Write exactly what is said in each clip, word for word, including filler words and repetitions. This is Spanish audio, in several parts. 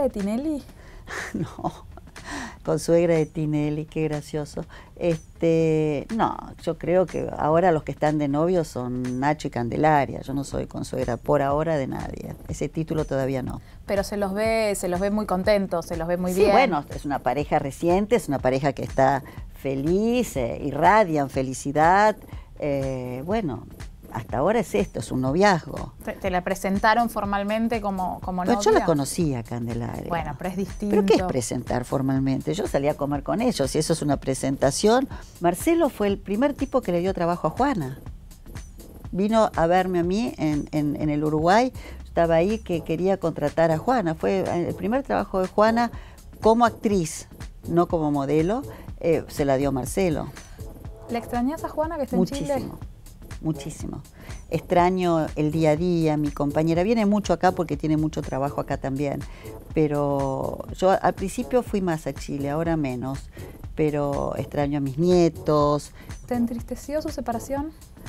de Tinelli? No, consuegra de Tinelli, qué gracioso. Este, no, yo creo que ahora los que están de novios son Nacho y Candelaria. Yo no soy consuegra por ahora de nadie. Ese título todavía no. Pero se los ve, se los ve muy contentos, se los ve muy sí, bien. Bueno, es una pareja reciente, es una pareja que está feliz, eh, irradian felicidad. Eh, bueno, hasta ahora es esto, es un noviazgo. ¿Te, te la presentaron formalmente como, como novia? Pues yo la conocía, Candelaria. Bueno, pero es distinto. ¿Pero qué es presentar formalmente? Yo salí a comer con ellos y eso es una presentación. Marcelo fue el primer tipo que le dio trabajo a Juana. Vino a verme a mí en, en, en el Uruguay. Estaba ahí que quería contratar a Juana. Fue el primer trabajo de Juana como actriz, no como modelo. Eh, se la dio Marcelo. ¿Le extrañas a Juana que está Muchísimo. en Chile? Muchísimo. Extraño el día a día, mi compañera viene mucho acá porque tiene mucho trabajo acá también, pero yo al principio fui más a Chile, ahora menos, pero extraño a mis nietos. ¿Te entristeció su separación?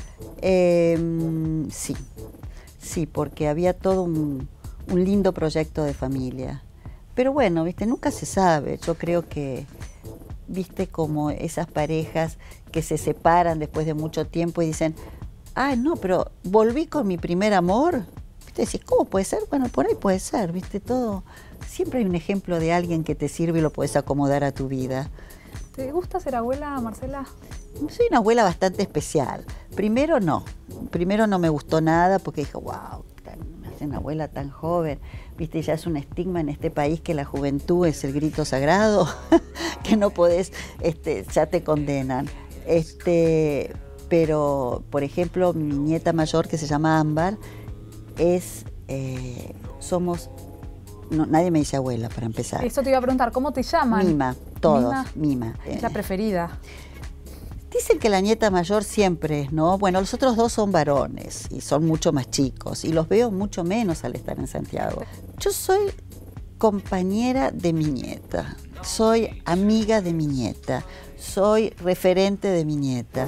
Eh, sí, sí, porque había todo un, un lindo proyecto de familia, pero bueno, viste, nunca se sabe, yo creo que, viste, como esas parejas que se separan después de mucho tiempo y dicen, ah, no, pero volví con mi primer amor. ¿Viste? Decís, ¿cómo puede ser? Bueno, por ahí puede ser, ¿viste? Todo. Siempre hay un ejemplo de alguien que te sirve y lo puedes acomodar a tu vida. ¿Te gusta ser abuela, Marcela? Soy una abuela bastante especial. Primero no. Primero no me gustó nada porque dije, wow, me hace una abuela tan joven. ¿Viste? Ya es un estigma en este país que la juventud es el grito sagrado, que no podés, este, ya te condenan. Este, pero, por ejemplo, mi nieta mayor, que se llama Ámbar, es, eh, somos, no, nadie me dice abuela, para empezar. Eso te iba a preguntar, ¿cómo te llaman? Mima, todos, Mima. Mima. Es la preferida. Dicen que la nieta mayor siempre es, ¿no? Bueno, los otros dos son varones y son mucho más chicos y los veo mucho menos al estar en Santiago. Yo soy compañera de mi nieta, soy amiga de mi nieta, soy referente de mi nieta.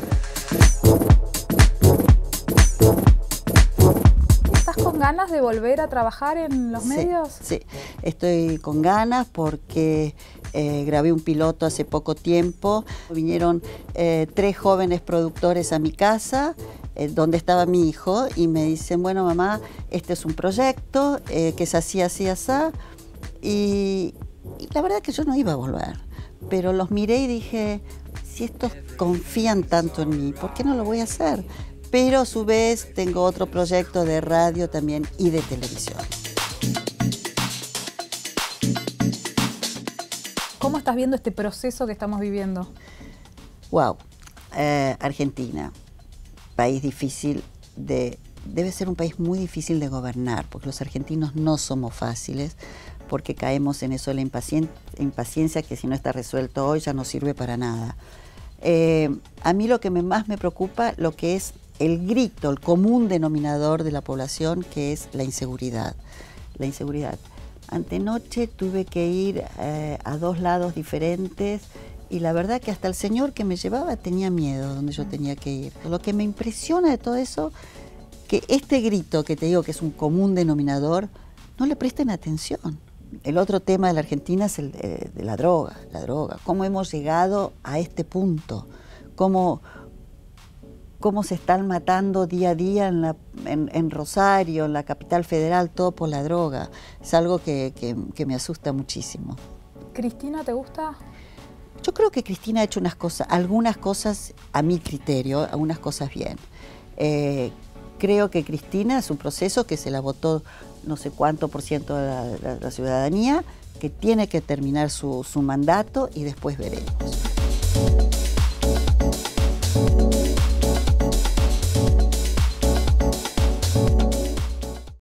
¿Estás con ganas de volver a trabajar en los Sí, medios? Sí, estoy con ganas porque eh, grabé un piloto hace poco tiempo. Vinieron eh, tres jóvenes productores a mi casa, eh, donde estaba mi hijo, y me dicen, bueno, mamá, este es un proyecto eh, que es así, así, así. Y, y la verdad que yo no iba a volver, pero los miré y dije, si estos confían tanto en mí, ¿por qué no lo voy a hacer? Pero a su vez tengo otro proyecto de radio también y de televisión. ¿Cómo estás viendo este proceso que estamos viviendo? Wow, eh, Argentina, país difícil de, debe ser un país muy difícil de gobernar, porque los argentinos no somos fáciles, porque caemos en eso de la impacien- impaciencia que si no está resuelto hoy ya no sirve para nada. Eh, a mí lo que me, más me preocupa, lo que es el grito, el común denominador de la población, que es la inseguridad. La inseguridad. Antenoche tuve que ir eh, a dos lados diferentes y la verdad que hasta el señor que me llevaba tenía miedo donde yo tenía que ir. Lo que me impresiona de todo eso, que este grito que te digo que es un común denominador, no le presten atención. El otro tema de la Argentina es el de, de la droga, la droga. ¿Cómo hemos llegado a este punto? ¿Cómo, cómo se están matando día a día en, la, en, en Rosario, en la capital federal, todo por la droga? Es algo que, que, que me asusta muchísimo. ¿Cristina te gusta? Yo creo que Cristina ha hecho unas cosas, algunas cosas a mi criterio, algunas cosas bien. Eh, creo que Cristina es un proceso que se la votó no sé cuánto por ciento de la, la, la ciudadanía, que tiene que terminar su, su mandato y después veremos.